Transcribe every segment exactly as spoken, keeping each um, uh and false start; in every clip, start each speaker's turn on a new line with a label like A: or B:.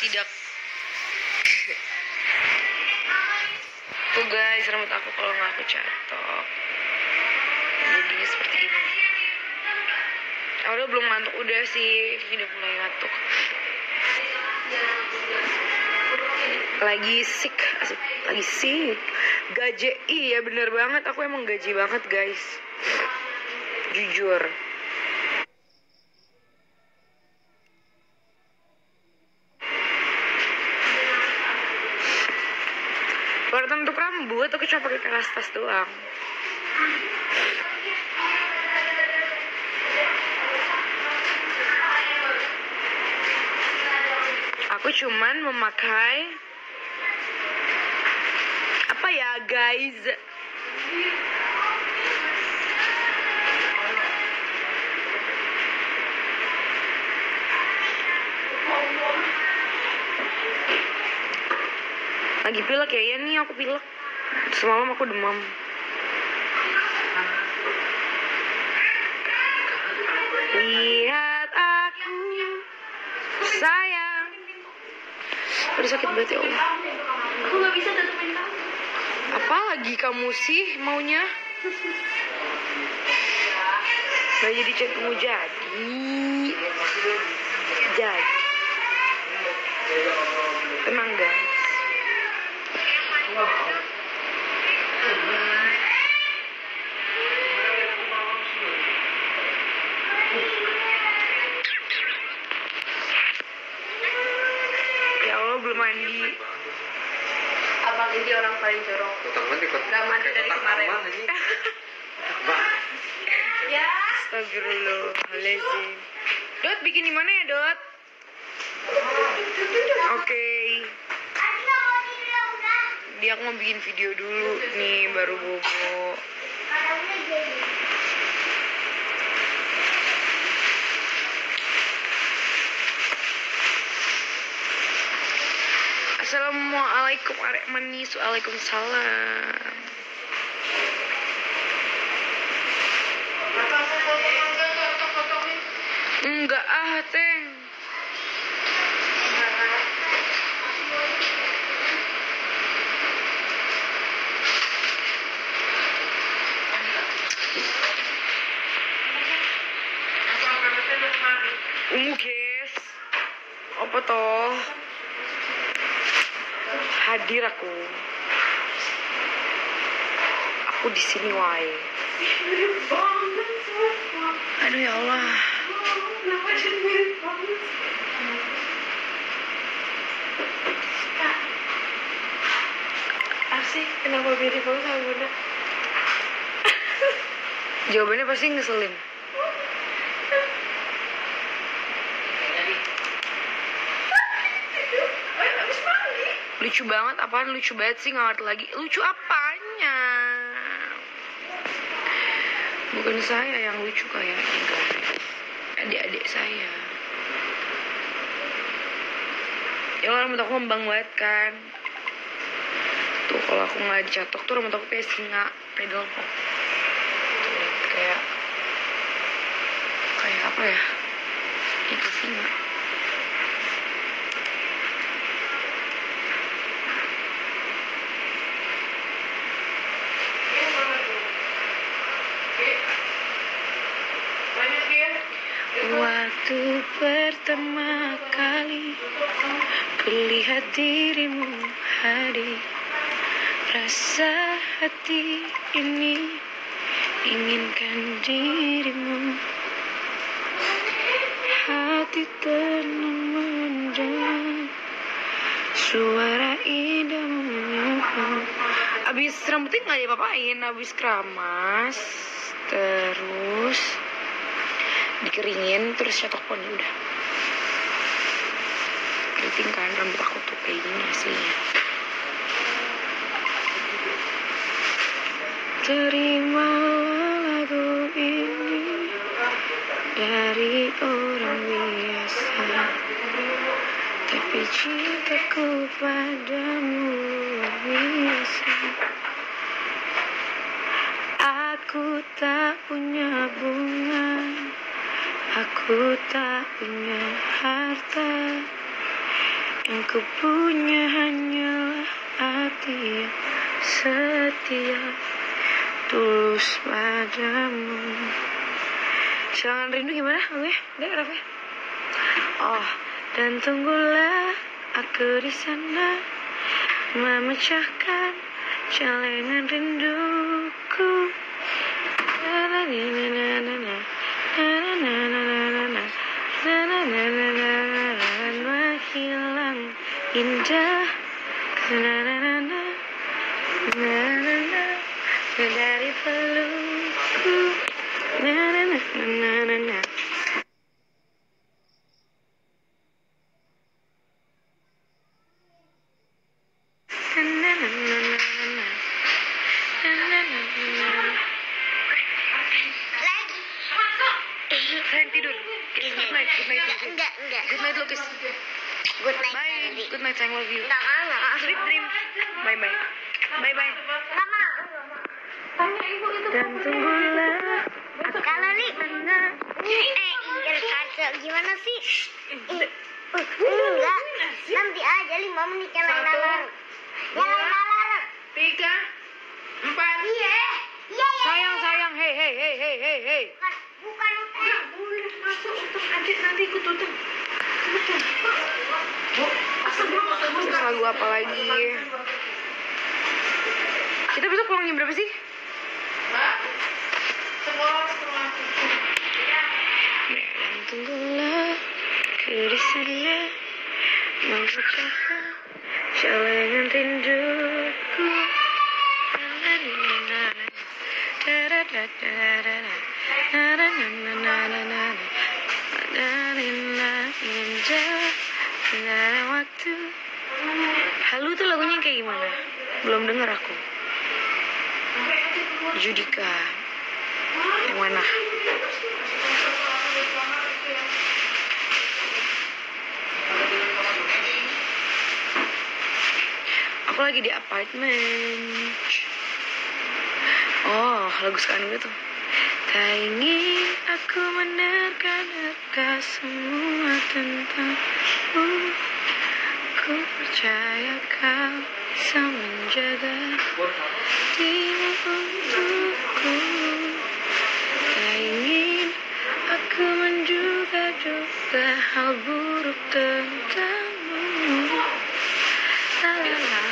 A: tidak. Tuh guys, rambut aku kalau nggak aku catok jadinya seperti ini. Aulia belum ngantuk, udah sih udah mulai ngantuk. Lagi sick, asik. Lagi sick. Gaji, iya bener banget, aku emang gaji banget guys. Jujur. Kalau untuk rambut, aku cuma pakai kelastas doang. Aku cuman memakai apa ya guys? Lagi pilek ya, ya nih aku pilek. Semalam aku demam. Lihat aku sayang. Udah sakit banget ya Allah.
B: Aku gak bisa tetepin kamu.
A: Apa lagi kamu sih maunya? Gak jadi chat kamu jadi. Jadi. Tenang guys. Ya Allah belum mandi.
B: Abang ini orang paling jorok. Gak mandi dari kemarin. Ya.
A: Astagfirullahaladzim. Dot bikin di mana ya Dot? Oke. Okay. Dia mau bikin video dulu nih baru bobo. Assalamualaikum arek manis. Waalaikumsalam. Enggak ah Teng. Ungu guys. Apa toh? Hadir aku. Aku di sini wae. Aduh ya Allah.
B: Kenapa sih mirip banget? Asik, kenapa mirip banget sama Bunda?
A: Jawabannya pasti ngeselin. Lucu banget, apaan lucu banget sih, nggak ngerti lagi. Lucu apanya? Bukan saya yang lucu kayaknya guys. Adik-adik saya. Ya Allah, rambut aku ngembang banget kan. Tuh kalau aku nggak dicatok tuh rambut aku kayak singa, pedal kok. Kayak kayak apa ya? Itu singa. Waktu pertama kali kulihat dirimu hadir, rasa hati ini inginkan dirimu. Hati tenang mendengar suara indahmu. Abis rambutnya nggak diapa-apain, abis keramas terus dikeringin terus cetok poni udah. Keriting kan rambut aku tuh kayak gini aslinya. Terimalah lagu ini dari orang biasa, tapi cintaku padamu luar biasa. Aku tak punya bunga, aku tak punya harta yang ku punya hanyalah hati yang setia, tulus padamu. Silangan Rindu gimana lagunya? Udah, Rafa? Oh, dan tunggulah aku di sana memecahkan celengan rinduku. Na na na na na na na na na na na na na na menghilang indah na na na na na na na dari pelukku na na na na na na. Sayang tidur. Good night, good night.
B: Enggak, enggak.
A: Good night, Lukis.
B: Good night.
A: Bye. Good night, sayang, love you.
B: Enggak mau, enggak mau.
A: Sweet dreams. Bye bye. Bye bye.
B: Enggak mau. Tanya ibu itu.
A: Dan tunggulah.
B: Kalau Li, eh, iya kacau. Gimana sih? Enggak. Nanti aja lima menit yang lain alarm. Yang lain alarm.
A: Tiga. Empat.
B: Iya. Iya, iya.
A: Sayang, sayang. Hey, hey, hey, hey, hey, hey.
B: Bukan utang.
A: Nggak boleh masuk utang. Adik nanti ikut utang. Terus lagu apa lagi? Kita besok pulang jam berapa sih? Dan tunggulah ku di sana memecahkan celengan rinduku. Indah waktu. Halu tuh lagunya kayak gimana? Belum denger aku. Judika. Yang mana? Aku lagi di apartemen. Oh, lagu sekarang gue tuh. Tak ingin aku menerka-nerka semua tentangmu. Ku percaya kau bisa menjaga dirimu untukku. Tak ingin aku menduga-duga hal buruk tentangmu. La la la.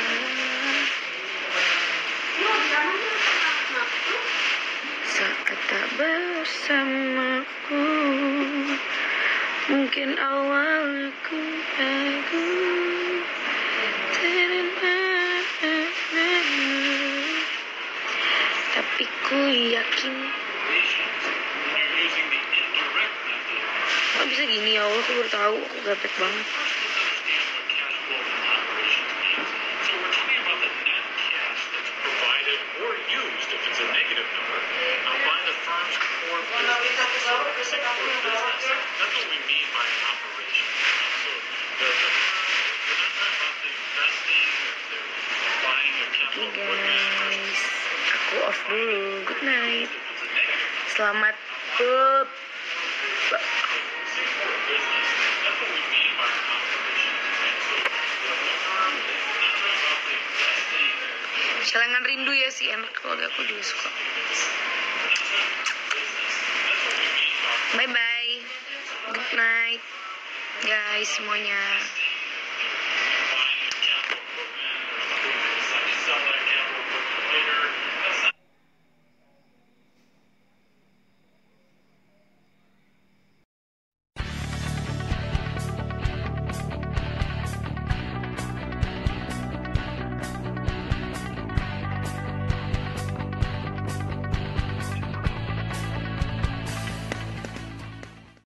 A: Saat tak bersamaku, mungkin awalnya ku ragu, tapi ku yakin. Kok bisa gini ya Allah, aku baru tahu, aku gaptek banget. Oke guys, aku off dulu. Good night. Selamat pub. Celengan rindu ya sih, enak kalau aku juga suka. Bye bye. Good night guys semuanya.